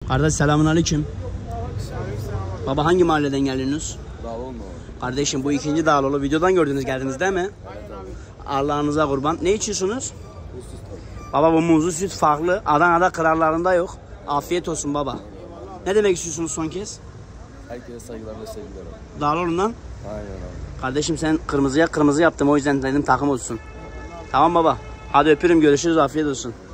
Kardeş selamünaleyküm. Baba hangi mahalleden geliyorsunuz? Dağlıoğlu. Kardeşim bu ikinci Dağlıoğlu. Videodan gördünüz geldiniz değil mi? Evet abi. Allah'ınıza kurban. Ne içiyorsunuz? Üst üste. Baba bu muzlu süt farklı. Adana'da kırarlarında yok. Afiyet olsun baba. Ne demek istiyorsunuz son kez? Herkese saygılar ve sevgiler abi. Dağlıoğlu'ndan. Aynen abi. Kardeşim sen kırmızıya kırmızı yaptım o yüzden dedim takım olsun. Tamam baba. Hadi öpürüm, görüşürüz, afiyet olsun.